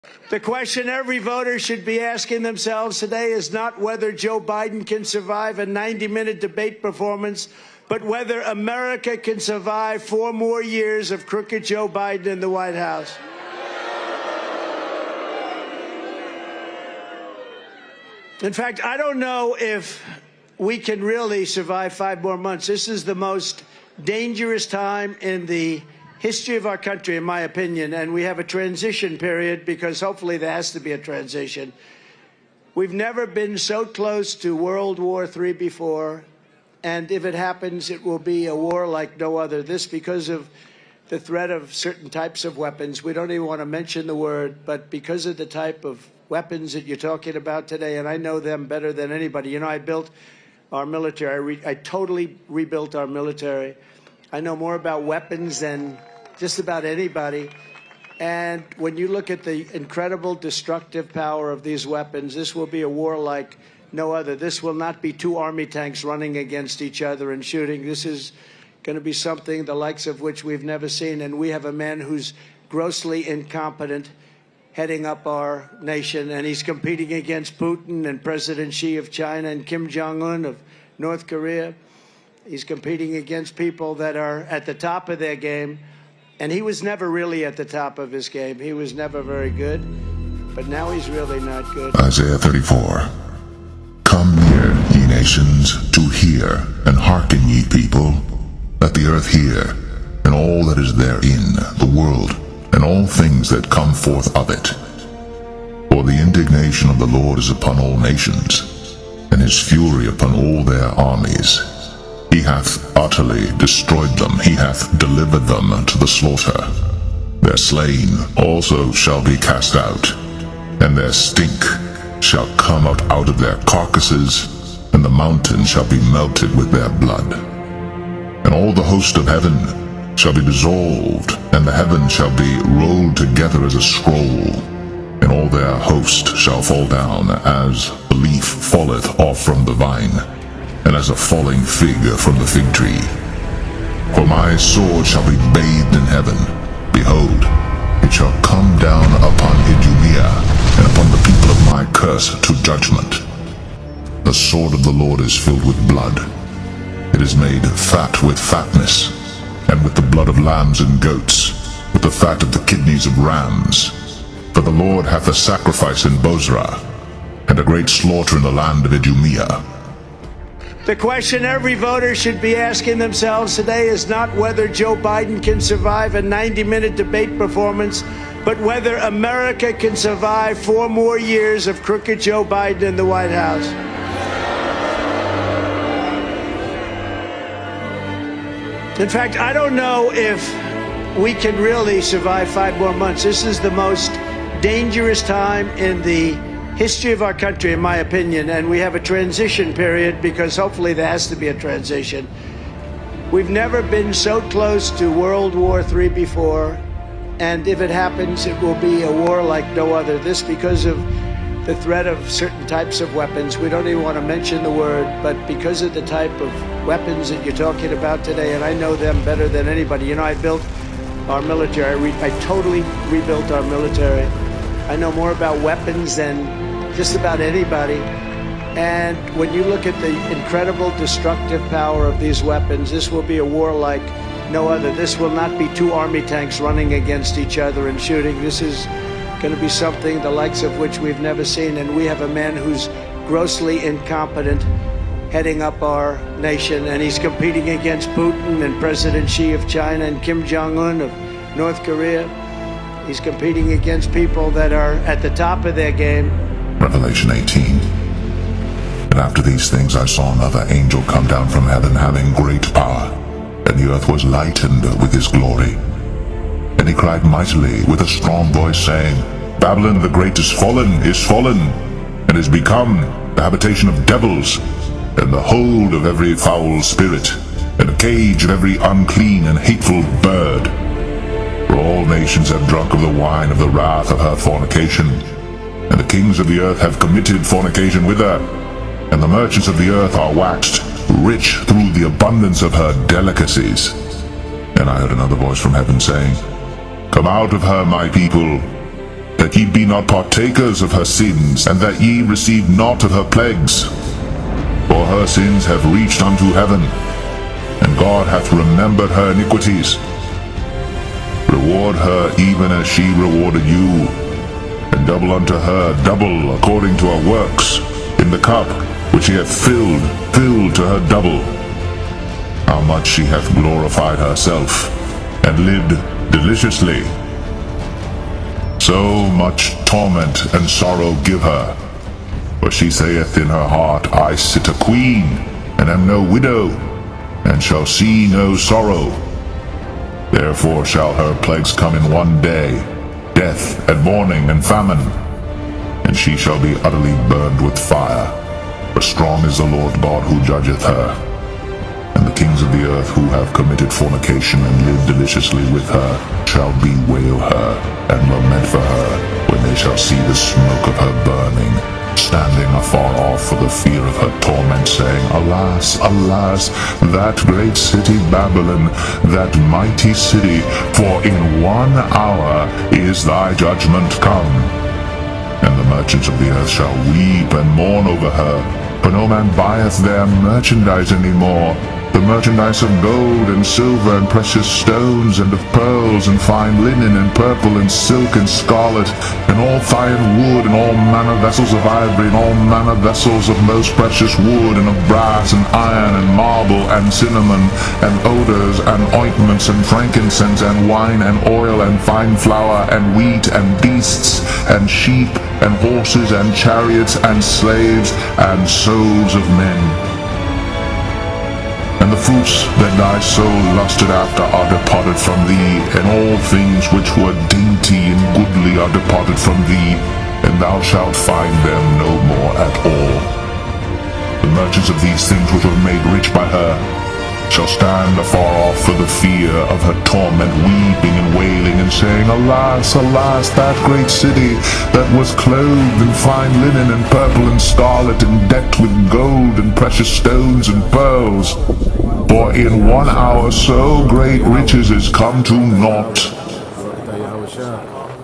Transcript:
The question every voter should be asking themselves today is not whether Joe Biden can survive a 90-minute debate performance, but whether America can survive 4 more years of crooked Joe Biden in the White House. In fact, I don't know if we can really survive 5 more months. This is the most dangerous time in the history of our country, in my opinion, and we have a transition period because hopefully there has to be a transition. We've never been so close to World War III before, and if it happens, it will be a war like no other. This because of the threat of certain types of weapons. We don't even want to mention the word, but because of the type of weapons that you're talking about today, and I know them better than anybody. You know, I built our military. I totally rebuilt our military. I know more about weapons than just about anybody. And when you look at the incredible destructive power of these weapons, this will be a war like no other. This will not be 2 army tanks running against each other and shooting. This is going to be something the likes of which we've never seen. And we have a man who's grossly incompetent heading up our nation, and he's competing against Putin and President Xi of China and Kim Jong-un of North Korea. He's competing against people that are at the top of their game. And he was never really at the top of his game. He was never very good. But now he's really not good. Isaiah 34. Come near, ye nations, to hear, and hearken, ye people. Let the earth hear, and all that is therein, the world, and all things that come forth of it. For the indignation of the Lord is upon all nations, and his fury upon all their armies. He hath utterly destroyed them, he hath delivered them to the slaughter. Their slain also shall be cast out, and their stink shall come out of their carcases, and the mountain shall be melted with their blood. And all the host of heaven shall be dissolved, and the heaven shall be rolled together as a scroll, and all their host shall fall down, as the leaf falleth off from the vine, and as a falling fig from the fig tree. For my sword shall be bathed in heaven. Behold, it shall come down upon Idumea, and upon the people of my curse to judgment. The sword of the Lord is filled with blood. It is made fat with fatness, and with the blood of lambs and goats, with the fat of the kidneys of rams. For the Lord hath a sacrifice in Bozrah, and a great slaughter in the land of Idumea. The question every voter should be asking themselves today is not whether Joe Biden can survive a 90-minute debate performance, but whether America can survive 4 more years of crooked Joe Biden in the White House. In fact, I don't know if we can really survive 5 more months. This is the most dangerous time in the history of our country, in my opinion, and we have a transition period because hopefully there has to be a transition. We've never been so close to World War III before, and if it happens, it will be a war like no other. This because of the threat of certain types of weapons. We don't even want to mention the word, but because of the type of weapons that you're talking about today, and I know them better than anybody. You know, I built our military. I totally rebuilt our military. I know more about weapons than just about anybody. And when you look at the incredible destructive power of these weapons, this will be a war like no other. This will not be 2 army tanks running against each other and shooting. This is going to be something the likes of which we've never seen. And we have a man who's grossly incompetent heading up our nation, and he's competing against Putin and President Xi of China and Kim Jong-un of North Korea. He's competing against people that are at the top of their game. Revelation 18. And after these things I saw another angel come down from heaven, having great power, and the earth was lightened with his glory. And he cried mightily with a strong voice, saying, Babylon the great is fallen, and is become the habitation of devils, and the hold of every foul spirit, and the cage of every unclean and hateful bird. For all nations have drunk of the wine of the wrath of her fornication, and the kings of the earth have committed fornication with her, and the merchants of the earth are waxed rich through the abundance of her delicacies. And I heard another voice from heaven saying, Come out of her, my people, that ye be not partakers of her sins, and that ye receive not of her plagues. For her sins have reached unto heaven, and God hath remembered her iniquities. Reward her even as she rewarded you, and double unto her double according to her works, in the cup which she hath filled to her double. How much she hath glorified herself, and lived deliciously. So much torment and sorrow give her, for she saith in her heart, I sit a queen, and am no widow, and shall see no sorrow. Therefore shall her plagues come in one day, death, and mourning, and famine, and she shall be utterly burned with fire. For strong is the Lord God who judgeth her. And the kings of the earth who have committed fornication and lived deliciously with her shall bewail her, and lament for her, when they shall see the smoke of her burning, standing afar off for the fear of her torment, saying, Alas, alas, that great city Babylon, that mighty city, for in 1 hour is thy judgment come. And the merchants of the earth shall weep and mourn over her, for no man buyeth their merchandise any more, the merchandise of gold and silver and precious stones, and of pearls and fine linen and purple and silk and scarlet, and all fine wood, and all manner vessels of ivory, and all manner vessels of most precious wood, and of brass and iron and marble and cinnamon, and odors and ointments and frankincense and wine and oil and fine flour and wheat and beasts and sheep and horses and chariots and slaves and souls of men. And the fruits that thy soul lusted after are departed from thee, and all things which were dainty and goodly are departed from thee, and thou shalt find them no more at all. The merchants of these things which were made rich by her shall stand afar off for the fear of her torment, weeping and wailing, and saying, Alas, alas, that great city, that was clothed in fine linen and purple and scarlet, and decked with gold and precious stones and pearls. For in 1 hour so great riches is come to naught.